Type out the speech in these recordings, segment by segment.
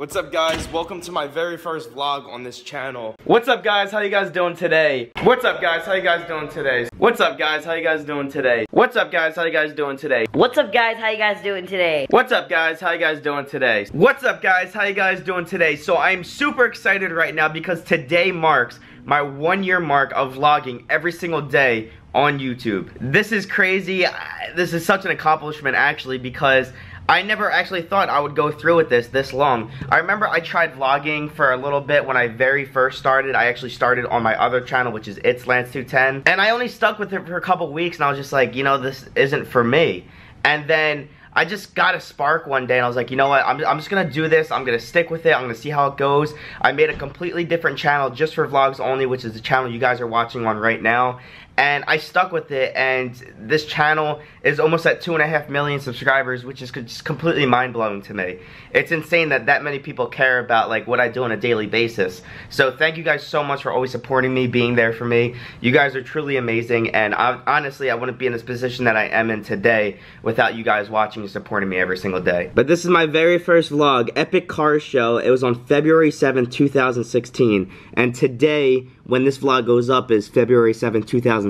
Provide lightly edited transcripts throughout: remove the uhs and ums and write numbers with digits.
What's up guys, welcome to my very first vlog on this channel. What's up guys, how you guys doing today? What's up guys, how you guys doing today? What's up guys, how you guys doing today? What's up guys, how you guys doing today? What's up guys, how you guys doing today? What's up guys, how you guys doing today? What's up guys, how you guys doing today? So I'm super excited right now because today marks my 1 year mark of vlogging every single day on YouTube. This is crazy. This is such an accomplishment actually because I never actually thought I would go through with this long. I remember I tried vlogging for a little bit when I very first started. I actually started on my other channel, which is It's Lance 210. And I only stuck with it for a couple weeks and I was just like, you know, this isn't for me. And then I just got a spark one day and I was like, you know what, I'm just gonna do this, I'm gonna stick with it, I'm gonna see how it goes. I made a completely different channel just for vlogs only, which is the channel you guys are watching on right now. And I stuck with it, and this channel is almost at 2.5 million subscribers, which is just completely mind-blowing to me. It's insane that that many people care about like what I do on a daily basis. So thank you guys so much for always supporting me, being there for me. You guys are truly amazing, and honestly, I wouldn't be in this position that I am in today without you guys watching and supporting me every single day. But this is my very first vlog, Epic Car Show. It was on February 7th, 2016, and today, when this vlog goes up, is February 7th,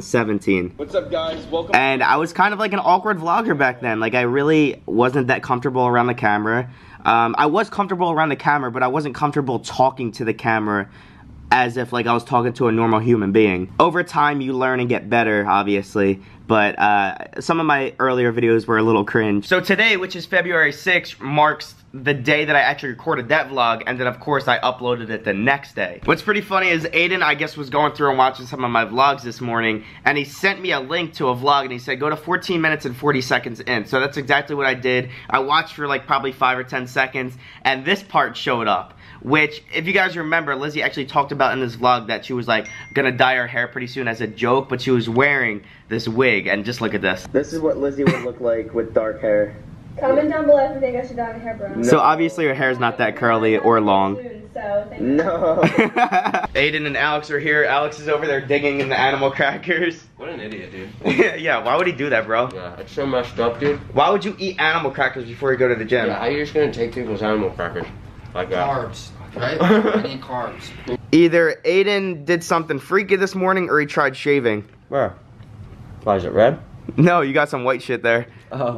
2017. What's up guys, welcome. And I was kind of like an awkward vlogger back then. Like I really wasn't that comfortable around the camera. I was comfortable around the camera, but I wasn't comfortable talking to the camera as if like I was talking to a normal human being. Over time you learn and get better, obviously, but some of my earlier videos were a little cringe. So today, which is February 6th, marks the day that I actually recorded that vlog, and then of course I uploaded it the next day. What's pretty funny is Aiden, I guess, was going through and watching some of my vlogs this morning, and he sent me a link to a vlog and he said go to 14 minutes and 40 seconds in. So that's exactly what I did. I watched for like probably 5 or 10 seconds and this part showed up, which if you guys remember, Lizzie actually talked about in this vlog that she was like gonna dye her hair pretty soon as a joke, but she was wearing this wig, and just look at this. This is what Lizzie would look like with dark hair. Comment down below if you think I should dye my hair brown. No. So obviously her hair's not that curly or long. No. Aiden and Alex are here. Alex is over there digging in the animal crackers. What an idiot, dude. Yeah, why would he do that, bro? Yeah, it's so messed up, dude. Why would you eat animal crackers before you go to the gym? Yeah, how are you just gonna take people's animal crackers like that? Carbs, right? I need carbs. Either Aiden did something freaky this morning or he tried shaving. Where? Why, is it red? No, you got some white shit there. Oh.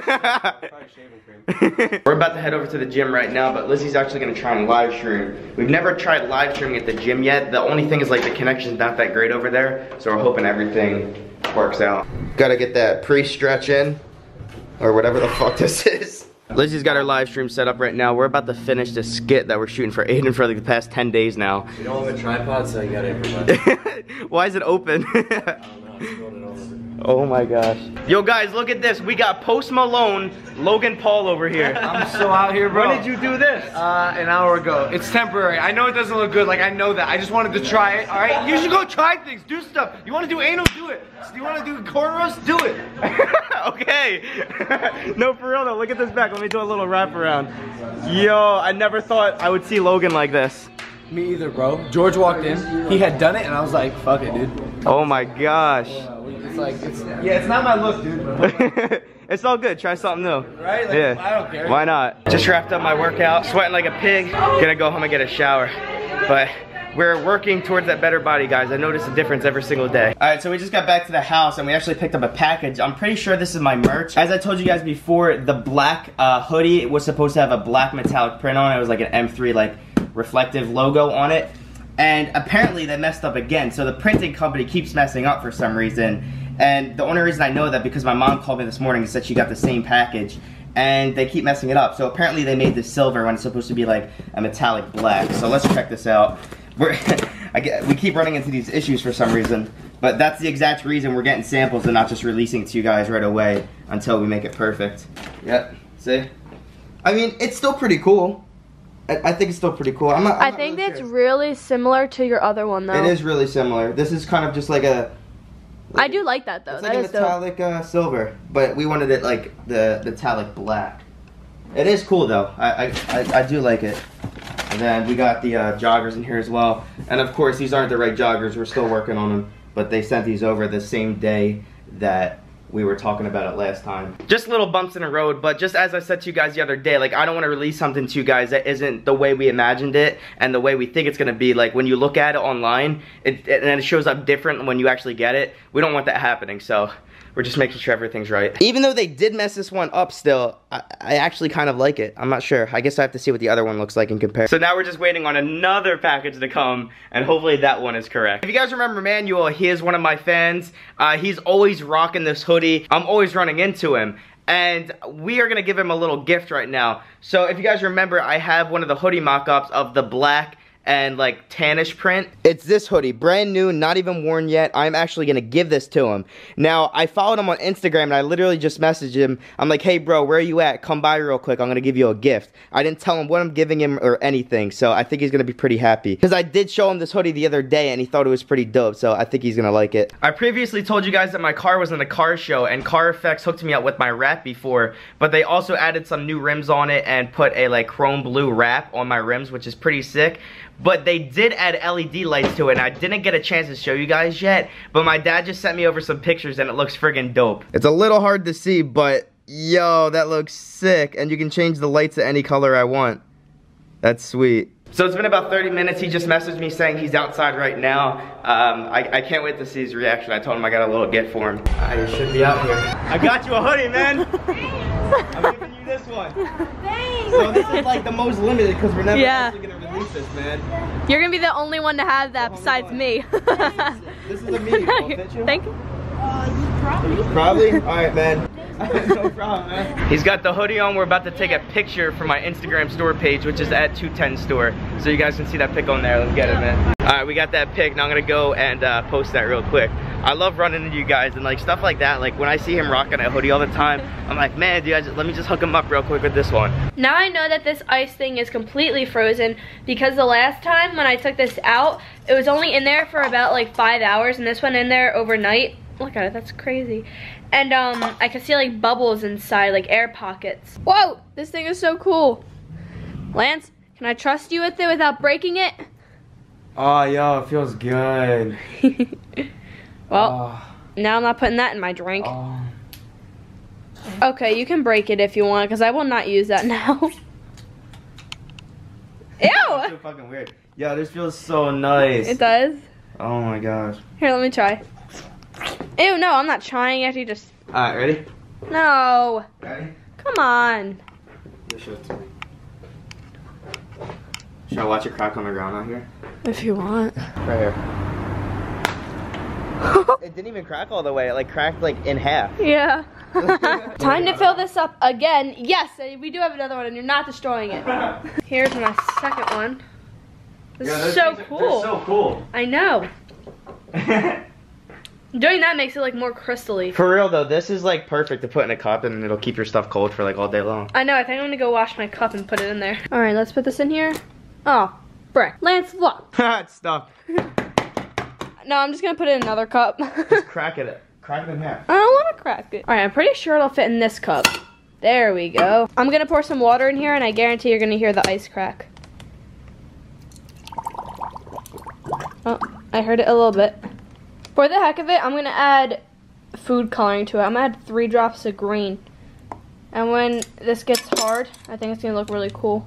We're about to head over to the gym right now, but Lizzie's actually gonna try and live stream. We've never tried live streaming at the gym yet. The only thing is like the connection's not that great over there, so we're hoping everything works out. Gotta get that pre-stretch in, or whatever the fuck this is. Lizzie's got her live stream set up right now. We're about to finish this skit that we're shooting for Aiden for like the past 10 days now. We don't have a tripod, so you gotta improvise. Why is it open? I don't know, I just rolled it over. Oh my gosh. Yo guys, look at this. We got Post Malone, Logan Paul over here. I'm so out here, bro. When did you do this? An hour ago. It's temporary. I know it doesn't look good. Like, I know that. I just wanted to try it, alright? You should go try things. Do stuff. You want to do anal? Do it. You want to do cornrows? Do it. Okay. No, for real though. Look at this back. Let me do a little wrap around. Yo, I never thought I would see Logan like this. Me either, bro. George walked in. He had done it, and I was like, fuck it, dude. Oh my gosh. It's like, it's not my look, dude. It's all good. Try something new. Right? Like, Yeah. I don't care. Why not? Just wrapped up my workout, sweating like a pig. Gonna go home and get a shower. But we're working towards that better body, guys. I notice a difference every single day. Alright, so we just got back to the house and we actually picked up a package. I'm pretty sure this is my merch. As I told you guys before, the black hoodie was supposed to have a black metallic print on it. It was like an M3 like reflective logo on it. And apparently they messed up again. So the printing company keeps messing up for some reason. And the only reason I know that because my mom called me this morning and said she got the same package. And they keep messing it up. So apparently they made this silver when it's supposed to be like a metallic black. So let's check this out. We keep running into these issues for some reason. But that's the exact reason we're getting samples and not just releasing it to you guys right away until we make it perfect. Yep, see? I mean, it's still pretty cool. I think it's still pretty cool. I think it's really similar to your other one, though. It is really similar. This is kind of just like a... I do like that, though. It's like a metallic silver, but we wanted it like the metallic black. It is cool, though. I do like it. And then we got the joggers in here as well. And of course, these aren't the right joggers. We're still working on them. But they sent these over the same day that we were talking about it last time. Just little bumps in the road, but just as I said to you guys the other day, like, I don't want to release something to you guys that isn't the way we imagined it and the way we think it's going to be. Like, when you look at it online, and then it shows up different when you actually get it. We don't want that happening, so we're just making sure everything's right. Even though they did mess this one up still, I actually kind of like it. I'm not sure. I guess I have to see what the other one looks like and compare. So now we're just waiting on another package to come, and hopefully that one is correct. If you guys remember Manuel, he is one of my fans. He's always rocking this hoodie. I'm always running into him. And we are gonna give him a little gift right now. So if you guys remember, I have one of the hoodie mock-ups of the black and like tannish print. It's this hoodie, brand new, not even worn yet. I'm actually gonna give this to him. Now, I followed him on Instagram and I literally just messaged him. I'm like, hey bro, where are you at? Come by real quick, I'm gonna give you a gift. I didn't tell him what I'm giving him or anything, so I think he's gonna be pretty happy. Because I did show him this hoodie the other day and he thought it was pretty dope, so I think he's gonna like it. I previously told you guys that my car was in the car show and Car Effects hooked me up with my wrap before, but they also added some new rims on it and put a like chrome blue wrap on my rims, which is pretty sick. But they did add LED lights to it, and I didn't get a chance to show you guys yet, but my dad just sent me over some pictures, and it looks friggin' dope. It's a little hard to see, but yo, that looks sick, and you can change the lights to any color I want. That's sweet. So it's been about 30 minutes. He just messaged me saying he's outside right now. I can't wait to see his reaction. I told him I got a little gift for him. You should be out here. I got you a hoodie, man. I'm giving you this one. Thanks. So this is like the most limited because we're never actually gonna release this, man. You're gonna be the only one to have that besides me. This is a medium. Thank you. Probably? Alright, man. No problem, man. He's got the hoodie on. We're about to take a picture for my Instagram store page, which is at 210 store. So you guys can see that pic on there. Let's get it, man. Alright, we got that pic. Now I'm gonna go and post that real quick. I love running into you guys and like stuff like that. Like when I see him rocking a hoodie all the time, I'm like, man, dude, let me just hook him up real quick with this one. Now I know that this ice thing is completely frozen because the last time when I took this out, it was only in there for about like 5 hours, and this went in there overnight. Look at it, that's crazy. And I could see like bubbles inside, like air pockets. Whoa, this thing is so cool. Lance, can I trust you with it without breaking it? Oh, yo, it feels good. Well, now I'm not putting that in my drink. Okay, you can break it if you want, because I will not use that now. Ew! That's so fucking weird. Yo, this feels so nice. It does? Oh my gosh. Here, let me try. Ew, no, I'm not trying. You have to just... Alright, ready? No. Ready? Come on. Just show it to me. Should I watch it crack on the ground out here? If you want. Right here. It didn't even crack all the way. It like cracked like in half. Yeah. Time to fill this up again. Yes, we do have another one and you're not destroying it. Here's my second one. This is so cool. They're so cool. I know. Doing that makes it like more crystally. For real though, this is like perfect to put in a cup and it'll keep your stuff cold for like all day long. I know, I think I'm gonna go wash my cup and put it in there. Alright, let's put this in here. Oh, frick. Lance, look. It's stuck. No, I'm just gonna put it in another cup. Just crack it. Crack it in half. I don't wanna crack it. Alright, I'm pretty sure it'll fit in this cup. There we go. I'm gonna pour some water in here and I guarantee you're gonna hear the ice crack. Oh, I heard it a little bit. For the heck of it, I'm gonna add food coloring to it. I'm gonna add 3 drops of green. And when this gets hard, I think it's gonna look really cool.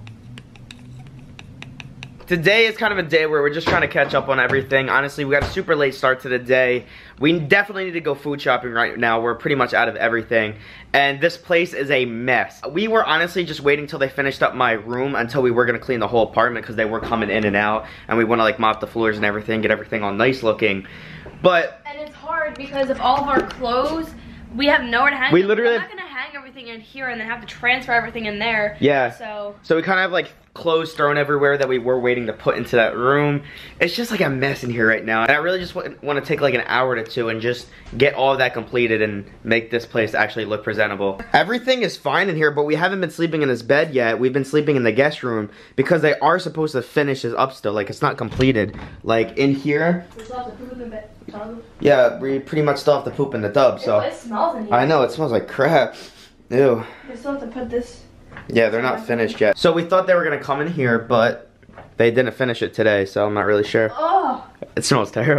Today is kind of a day where we're just trying to catch up on everything. Honestly, we got a super late start to the day. We definitely need to go food shopping right now. We're pretty much out of everything. And this place is a mess. We were honestly just waiting till they finished up my room until we were gonna clean the whole apartment because they were coming in and out. And we wanna like mop the floors and everything, get everything all nice looking. But and it's hard because of all of our clothes, we have nowhere to hang them. I'm not gonna hang everything in here and then have to transfer everything in there. Yeah. So we kind of have like clothes thrown everywhere that we were waiting to put into that room. It's just like a mess in here right now. And I really just want to take like an hour to 2 and just get all of that completed and make this place actually look presentable. Everything is fine in here, but we haven't been sleeping in this bed yet. We've been sleeping in the guest room because they are supposed to finish this up still. Like it's not completed. Like in here. We still have to poop in the bed. Yeah, we pretty much still have to poop in the tub. So it smells in here. I know, it smells like crap. Ew. We still have to put this. Yeah, they're not finished yet. So we thought they were gonna come in here, but they didn't finish it today, so I'm not really sure. Oh. It smells terrible.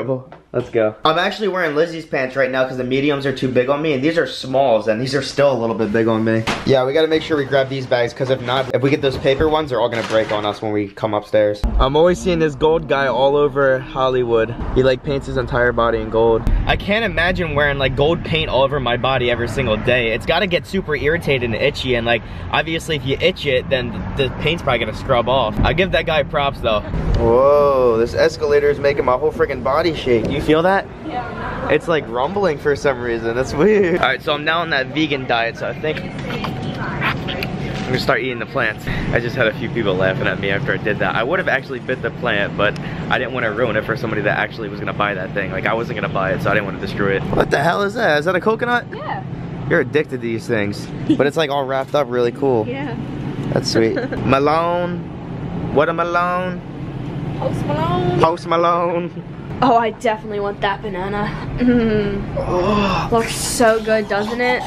Let's go. I'm actually wearing Lizzie's pants right now because the mediums are too big on me, and these are smalls, and these are still a little bit big on me. Yeah, we gotta make sure we grab these bags, because if not, if we get those paper ones, they're all gonna break on us when we come upstairs. I'm always seeing this gold guy all over Hollywood. He like paints his entire body in gold. I can't imagine wearing like gold paint all over my body every single day. It's gotta get super irritated and itchy, and like, obviously if you itch it, then the paint's probably gonna scrub off. I give that guy props though. Whoa, this escalator is making my whole freaking body shake. You feel that? Yeah. It's like rumbling for some reason. That's weird. All right, so I'm now on that vegan diet, so I think I'm gonna start eating the plants. I just had a few people laughing at me after I did that. I would have actually bit the plant, but I didn't want to ruin it for somebody that actually was gonna buy that thing. Like, I wasn't gonna buy it, so I didn't want to destroy it. What the hell is that? Is that a coconut? Yeah. You're addicted to these things. But it's like all wrapped up really cool. Yeah. That's sweet. Malone. What a Malone. Post Malone. Post Malone. Oh, I definitely want that banana. Mm. Looks so good, doesn't it?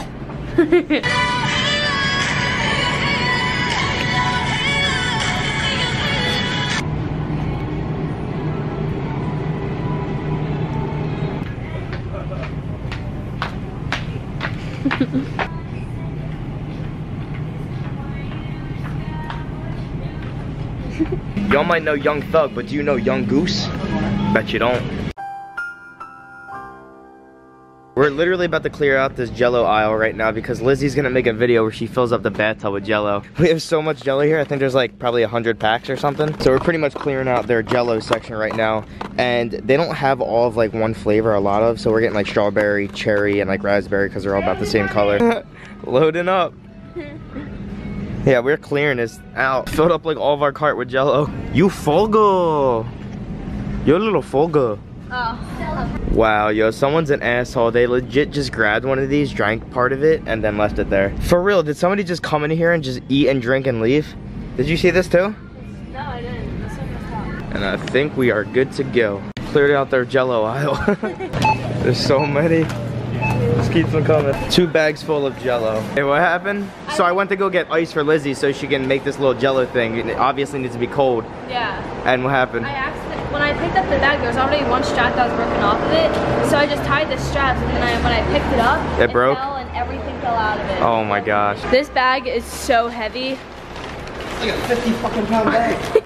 Y'all might know Young Thug, but do you know Young Goose? Bet you don't. We're literally about to clear out this Jello aisle right now because Lizzie's gonna make a video where she fills up the bathtub with Jello. We have so much Jello here. I think there's like probably 100 packs or something. So we're pretty much clearing out their Jello section right now. And they don't have all of like one flavor, a lot of. So we're getting like strawberry, cherry, and like raspberry because they're all about the same color. Loading up. Yeah, we're clearing this out. Filled up like all of our cart with Jello. You Folgo. You're a little Folgo. Oh. Wow, yo, someone's an asshole. They legit just grabbed one of these, drank part of it, and then left it there. For real, did somebody just come in here and just eat and drink and leave? Did you see this too? No, I didn't. This one was hot. And I think we are good to go. Cleared out their Jello aisle. There's so many. Just keeps on coming. 2 bags full of Jello. Hey, what happened? So I went to go get ice for Lizzie so she can make this little Jello thing. It obviously needs to be cold. Yeah. And what happened? When I picked up the bag, there was already one strap that was broken off of it. So I just tied the straps, and then when I picked it up, it broke? fell and everything fell out of it. Oh my gosh. This bag is so heavy. It's like a 50 fucking pound bag.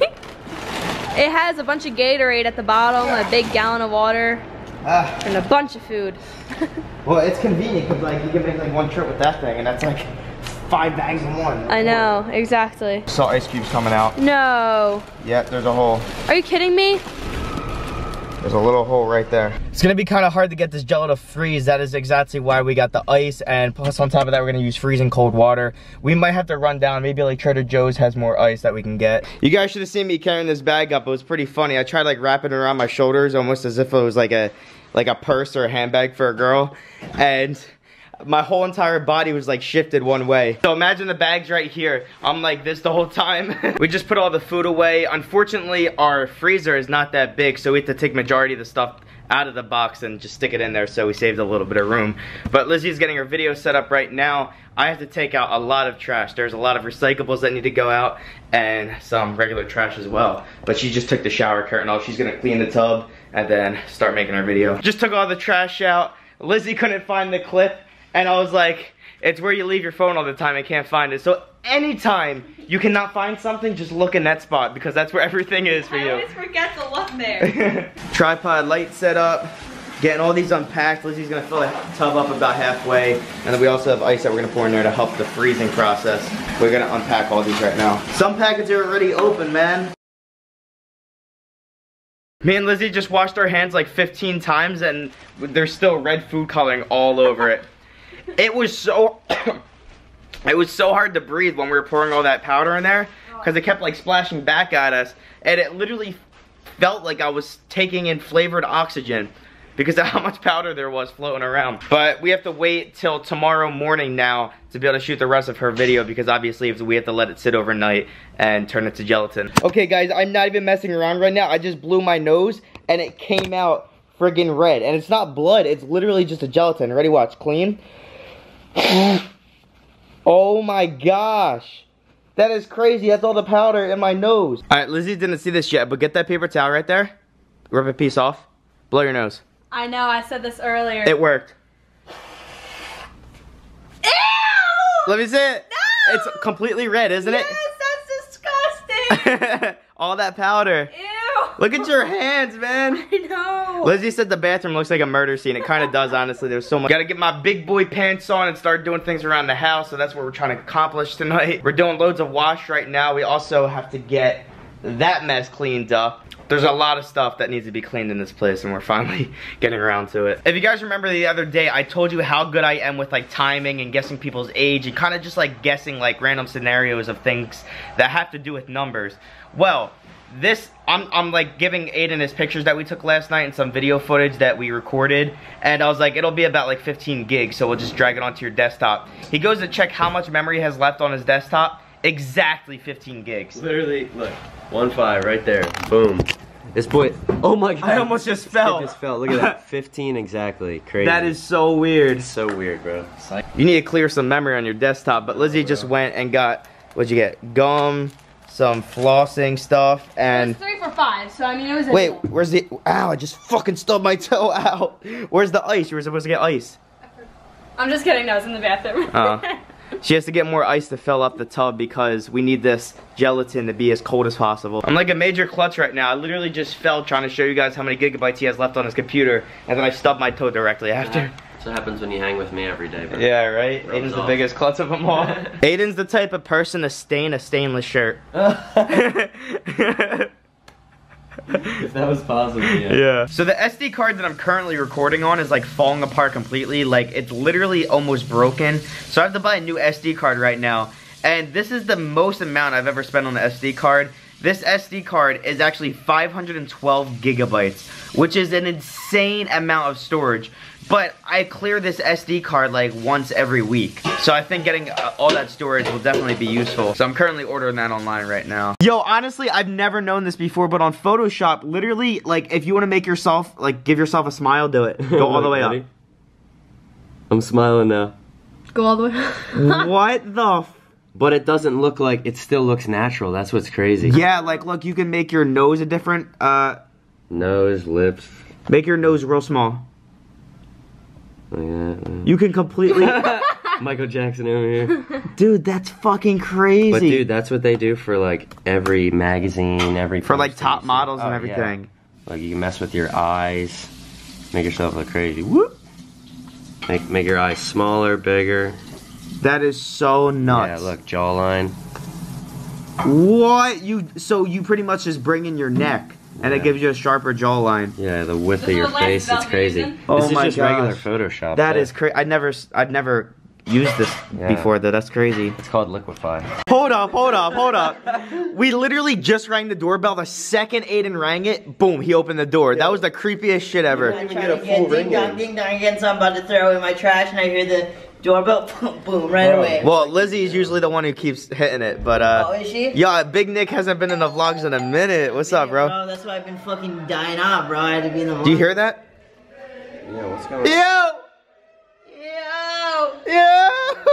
It has a bunch of Gatorade at the bottom, a big gallon of water, and a bunch of food. Well, it's convenient because like you can make like one trip with that thing, and that's like 5 bags in one. I know, exactly. Saw ice cubes coming out. No. Yep, there's a hole. Are you kidding me? There's a little hole right there. It's gonna be kind of hard to get this Jello to freeze. That is exactly why we got the ice, and plus on top of that, we're gonna use freezing cold water. We might have to run down. Maybe like Trader Joe's has more ice that we can get. You guys should have seen me carrying this bag up. It was pretty funny. I tried like wrapping it around my shoulders, almost as if it was like a purse or a handbag for a girl, and my whole entire body was like shifted one way. So imagine the bag's right here. I'm like this the whole time. We just put all the food away. Unfortunately, our freezer is not that big, so we have to take majority of the stuff out of the box and just stick it in there, so we saved a little bit of room. But Lizzie's getting her video set up right now. I have to take out a lot of trash. There's a lot of recyclables that need to go out and some regular trash as well. But she just took the shower curtain off. She's gonna clean the tub and then start making her video. Just took all the trash out. Lizzie couldn't find the clip, and I was like, it's where you leave your phone all the time and can't find it. So anytime you cannot find something, just look in that spot because that's where everything is for you. I always forget to look there. Tripod light set up, getting all these unpacked. Lizzie's gonna fill the tub up about halfway, and then we also have ice that we're gonna pour in there to help the freezing process. We're gonna unpack all these right now. Some packets are already open, man. Me and Lizzie just washed our hands like 15 times and there's still red food coloring all over it. It was so it was so hard to breathe when we were pouring all that powder in there because it kept like splashing back at us, and it literally felt like I was taking in flavored oxygen because of how much powder there was floating around. But we have to wait till tomorrow morning now to be able to shoot the rest of her video because obviously we have to let it sit overnight and turn it to gelatin. Okay guys, I'm not even messing around right now. I just blew my nose and it came out friggin' red. And it's not blood, it's literally just a gelatin. Ready, watch, clean. Oh my gosh. That is crazy, that's all the powder in my nose. All right, Lizzie didn't see this yet, but get that paper towel right there. Rip a piece off, blow your nose. I know, I said this earlier. It worked. Ew! Let me see it. No! It's completely red, isn't Yes, that's disgusting. it? All that powder. Ew. Look at your hands, man. I know. Lizzie said the bathroom looks like a murder scene. It kind of does, honestly. There's so much. Gotta get my big boy pants on and start doing things around the house. So that's what we're trying to accomplish tonight. We're doing loads of wash right now. We also have to get that mess cleaned up. There's a lot of stuff that needs to be cleaned in this place, and we're finally getting around to it. If you guys remember the other day, I told you how good I am with like timing and guessing people's age and kind of just like guessing like random scenarios of things that have to do with numbers. Well, this, I'm like giving Aiden his pictures that we took last night and some video footage that we recorded, and I was like, it'll be about like 15 gigs, so we'll just drag it onto your desktop. He goes to check how much memory has left on his desktop. Exactly 15 gigs. Literally, look, 15 right there. Boom. This boy, oh my god. I almost just fell. It just fell. Look at that. 15 exactly. Crazy. That is so weird. It's so weird, bro. You need to clear some memory on your desktop, but Lizzie just went and got, what'd you get? Gum, some flossing stuff, It and... was 3 for 5, so I mean it was. Wait, where's the... Ow, I just fucking stubbed my toe out. Where's the ice? You were supposed to get ice. I'm just kidding. No, it's in the bathroom. Oh. She has to get more ice to fill up the tub because we need this gelatin to be as cold as possible. I'm like a major klutz right now. I literally just fell trying to show you guys how many gigabytes he has left on his computer, and then I stubbed my toe directly after. That's what happens when you hang with me every day, bro. Yeah, right? Rubs Aiden's the off. biggest klutz of them all. Aiden's the type of person to stain a stainless shirt. If that was possible, yeah. Yeah. So the SD card that I'm currently recording on is like falling apart completely. Like it's literally almost broken. So I have to buy a new SD card right now. And this is the most amount I've ever spent on the SD card. This SD card is actually 512 gigabytes, which is an insane amount of storage. But I clear this SD card like once every week. So I think getting all that storage will definitely be useful. So I'm currently ordering that online right now. Yo, honestly, I've never known this before, but on Photoshop, literally, like, if you want to make yourself, like, give yourself a smile, do it. Go all the way up. Ready? I'm smiling now. Go all the way. What the f... But it doesn't look like, it still looks natural. That's what's crazy. Yeah, like, look, you can make your nose a different, Nose, lips. make your nose real small. Like that. You can completely... Michael Jackson over here. Dude, that's fucking crazy. But dude, that's what they do for like every magazine, every For like poster top you see. models and Oh, everything. yeah. Like you can mess with your eyes, make yourself look crazy. Whoop. Make your eyes smaller, bigger. That is so nuts. Yeah, look, jawline. What? So you pretty much just bring in your neck, and it Yeah. gives you a sharper jawline. Yeah, the width This of your is the last face, it's belt crazy. reason? Oh This is my just regular gosh. Photoshop. That though. is crazy. I'd never used this Yeah. before though. That's crazy. It's called Liquify. Hold up. We literally just rang the doorbell. The second Aiden rang it, boom, he opened the door. That was the creepiest shit ever. I try to get ding dong again, so I'm about to throw away my trash, and I hear the doorbell, boom, boom, right away. Well, Lizzie is usually the one who keeps hitting it, but Oh, is she? yeah, Big Nick hasn't been in the vlogs in a minute. What's up, bro? Bro, that's why I've been fucking dying out, bro. I had to be in the Do you hear that? Yeah, what's going on? Yo! Yo! Yeah!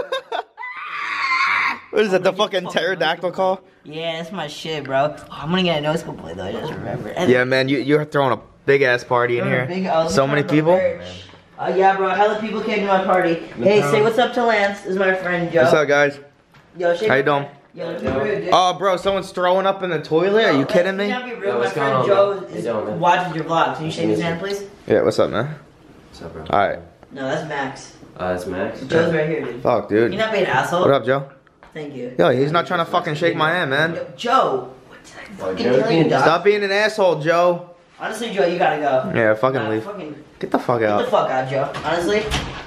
What is that, the fucking pterodactyl call? Yeah, that's my shit, bro. Oh, I'm gonna get a nose play though, I just remember. And Yeah, man, you're throwing a big ass party in here. So many people. Yeah, bro, hella people came to my party. Hey, say what's up to Lance. This is my friend Joe. What's up, guys? Yo, shake How you my- doing? Yo, don't be rude, dude. Oh, bro, someone's throwing up in the toilet? Are you kidding me? Don't be rude. Yo, My what's going friend on, Joe bro? How you is doing, man? watching your vlog. Can you shake his hand, please? Yeah, what's up, man? What's up, bro? Alright. No, that's Max. That's Max. Joe's right here, dude. Fuck, You're dude. not being an asshole. What up, Joe? Thank you. Yo, he's not trying to fucking shake my hand, man. Yo, Joe, what did I fucking Joe's tell you, being- dog? Stop being an asshole, Joe. Honestly, Joe, you gotta go. Yeah, fucking Nah, leave. Fucking Get the fuck get the out. fuck out, Joe. Honestly.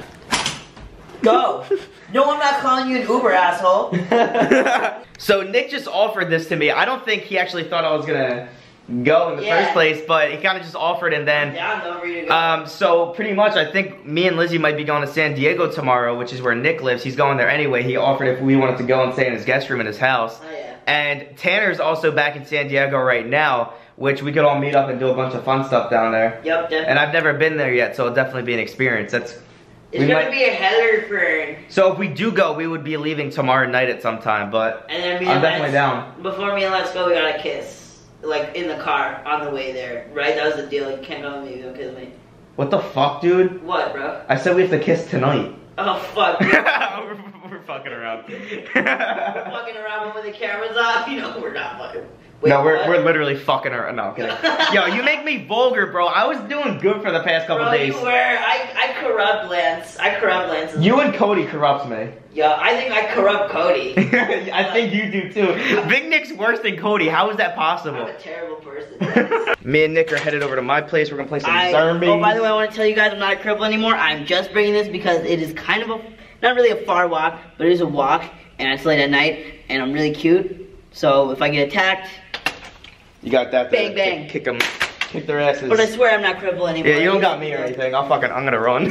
Go. No, I'm not calling you an Uber, asshole. So Nick just offered this to me. I don't think he actually thought I was gonna go in the Yeah. first place, but he kind of just offered, and then Yeah, I'm ready to go. so pretty much I think me and Lizzie might be going to San Diego tomorrow, which is where Nick lives. He's going there anyway. He offered if we wanted to go and stay in his guest room in his house. Oh, yeah. And Tanner's also back in San Diego right now, which we could all meet up and do a bunch of fun stuff down there. Yep, definitely. And I've never been there yet, so it'll definitely be an experience. It's we gonna might- be a Heatherford. So if we do go, we would be leaving tomorrow night at some time, but And then me I'm and definitely Let's, down. Before me and Let's Go, we got a kiss. Like, in the car, on the way there. Right? That was the deal. You can't go with me, you don't kiss me. What the fuck, dude? What, bro? I said we have to kiss tonight. Oh, fuck. We're fucking around. Fucking around with the cameras off? You know, we're not fucking. Wait, No, what? we're literally fucking around. No, I'm kidding. Yo, you make me vulgar, bro. I was doing good for the past couple Bro, days. you were. I corrupt Lance. I corrupt Lance. You and Cody corrupts me. Yo, I think I corrupt Cody. I think you do too. Big Nick's worse than Cody. How is that I'm possible? a terrible person. Me and Nick are headed over to my place. We're gonna play some zombies. Oh, by the way, I want to tell you guys I'm not a cripple anymore. I'm just bringing this because it is kind of a, not really a far walk, but it is a walk, and it's late at night, and I'm really cute. So if I get attacked, You got that? Bang, bang. Kick them. Kick their asses. but I swear I'm not cripple anymore. Yeah, you don't got me or anything. I'm gonna run.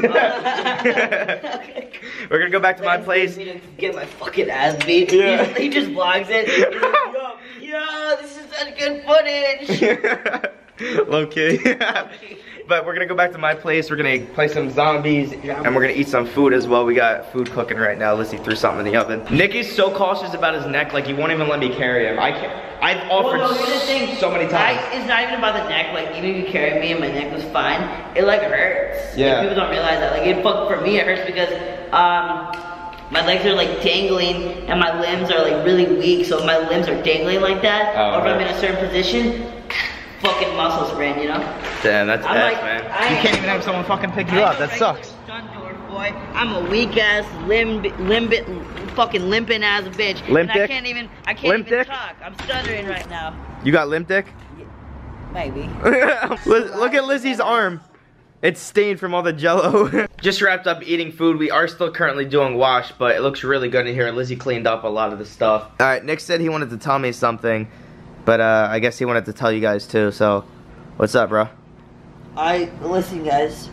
Okay. We're gonna go back to my place. Me to get my fucking ass beat. Yeah. He just vlogs it. He's like, yo, this is such good footage. Low key. But we're gonna go back to my place. We're gonna play some zombies, and we're gonna eat some food as well. We got food cooking right now. Lizzie threw something in the oven. Nick is so cautious about his neck, like he won't even let me carry him. I can't. I've offered Well, no, here's the thing. so many times. It's not even about the neck. Like, even if you carry me and my neck was fine, it like hurts. Yeah. Like, people don't realize that. Like, for me, it hurts because my legs are like dangling and my limbs are like really weak. So if my limbs are dangling like that, Oh, or if I'm right. in a certain position, fucking muscle sprain, you know? Damn, that's I'm bad, like, man. I You am- can't even have someone fucking pick you up. That sucks. Stunt door boy. I'm a weak ass, fucking limping ass bitch. Limp and dick? I can't Limp even dick? talk. I'm stuttering right now. You got limp dick? Maybe. Look at Lizzie's arm. It's stained from all the jello. Just wrapped up eating food. We are still currently doing wash, but it looks really good in here. Lizzie cleaned up a lot of the stuff. Alright, Nick said he wanted to tell me something, but I guess he wanted to tell you guys too, so what's up, bro? Listen, guys.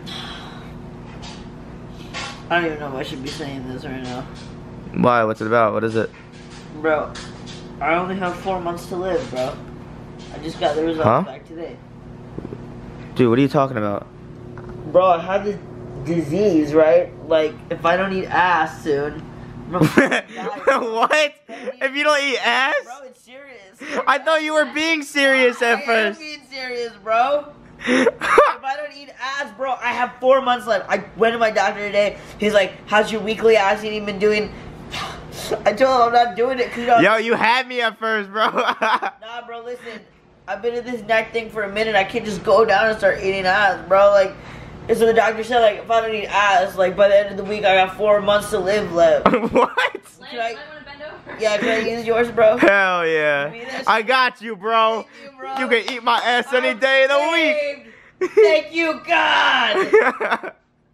I don't even know if I should be saying this right now. Why? What's it about? What is it? Bro, I only have 4 months to live, bro. I just got the results Huh? back today. Dude, what are you talking about? Bro, I have this disease, right? Like, if I don't eat ass soon, I'm gonna die, bro. What? If you don't eat ass? Bro, it's serious. I thought you were being serious at I first. am being serious, bro. If I don't eat ass, bro, I have 4 months left. I went to my doctor today. He's like, how's your weekly ass eating been doing? I told him I'm not doing it because Yo, you had me at first, bro. Nah, bro, listen. I've been in this neck thing for a minute. I can't just go down and start eating ass, bro. Like, and so the doctor said, like, if I don't eat ass, like, by the end of the week, I got 4 months to live left. What? Can I, yeah, can I use yours, bro? Hell yeah. Give me this. I got you, bro. Thank you, bro. You can eat my ass any day of the week. Saved. Thank you, God.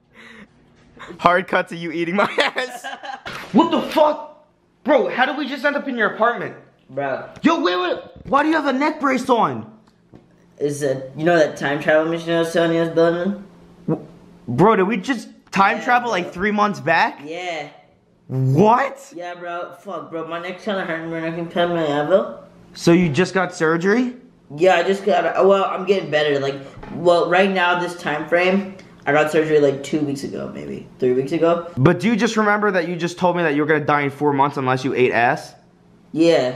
Hard cut to you eating my ass. What the fuck? Bro, how did we just end up in your apartment? Bro, Yo, wait. Why do you have a neck brace on? is it, you know that time travel machine I was telling you I was building? Bro, did we just time Yeah, travel bro. like 3 months back? Yeah. What? Yeah, bro. Fuck, bro. My neck's kind of hurting, bro. I can pen my Advil. So you just got surgery? Yeah, I just got, well, I'm getting better. Like, well, right now, this time frame, I got surgery like 2 weeks ago, maybe 3 weeks ago. But do you just remember that you just told me that you were gonna die in 4 months unless you ate ass? Yeah.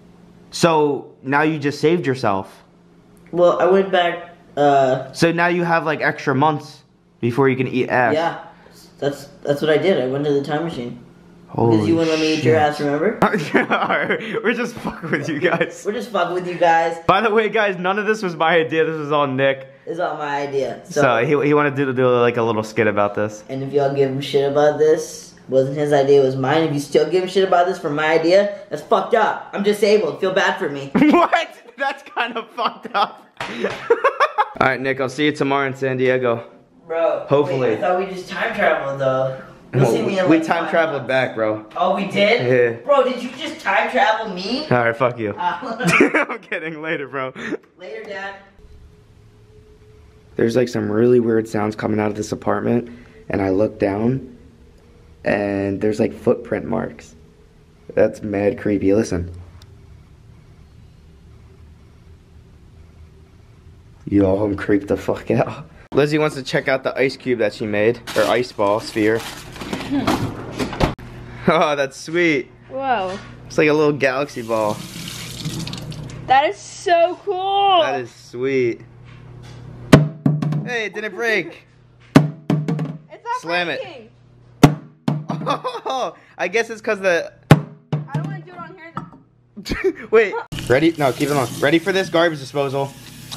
So now you just saved yourself. Well, I went back, So now you have like extra months before you can eat ass. yeah. That's what I did. I went to the time machine. Holy Because you wouldn't let me eat your shit. ass, remember? We're just fucking with you guys. We're just fucking with you guys. By the way, guys, none of this was my idea. This was all Nick. It's all my idea. So he wanted to do like a little skit about this. And if y'all give him shit about this, wasn't his idea, it was mine. If you still give him shit about this from my idea, that's fucked up. I'm disabled. Feel bad for me. What? That's kind of fucked up. All right, Nick, I'll see you tomorrow in San Diego. Bro. Hopefully. Wait, I thought we just time traveled though. You'll see me in We like time 5 traveled months. back, bro. Oh, we did? Yeah. Bro, did you just time travel me? All right, fuck you. Later, I'm kidding. Later, bro. Dad. There's like some really weird sounds coming out of this apartment, and I look down, and there's like footprint marks. That's mad creepy. Listen. Yo, I'm creeped the fuck out. Lizzie wants to check out the ice cube that she made, or ice ball sphere. Oh, that's sweet. Whoa. It's like a little galaxy ball. That is so cool. That is sweet. Hey, it didn't break. It's not Slam it. breaking. Oh, I guess it's because the... I don't want to do it on here though. Wait. Ready? No, keep it on. Ready for this garbage disposal?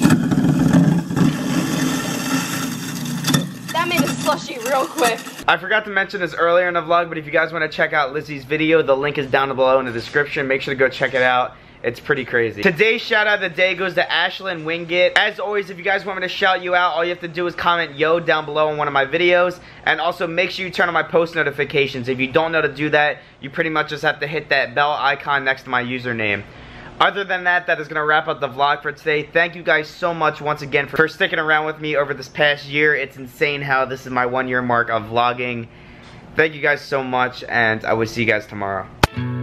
That made a slushy real quick. I forgot to mention this earlier in the vlog, but if you guys want to check out Lizzie's video, the link is down below in the description. Make sure to go check it out. It's pretty crazy. Today's shout out of the day goes to Ashlyn Wingate. As always, if you guys want me to shout you out, all you have to do is comment yo down below on one of my videos. And also make sure you turn on my post notifications. If you don't know to do that, you pretty much just have to hit that bell icon next to my username. Other than that, that is going to wrap up the vlog for today. Thank you guys so much once again for sticking around with me over this past year. It's insane how this is my 1 year mark of vlogging. Thank you guys so much, and I will see you guys tomorrow.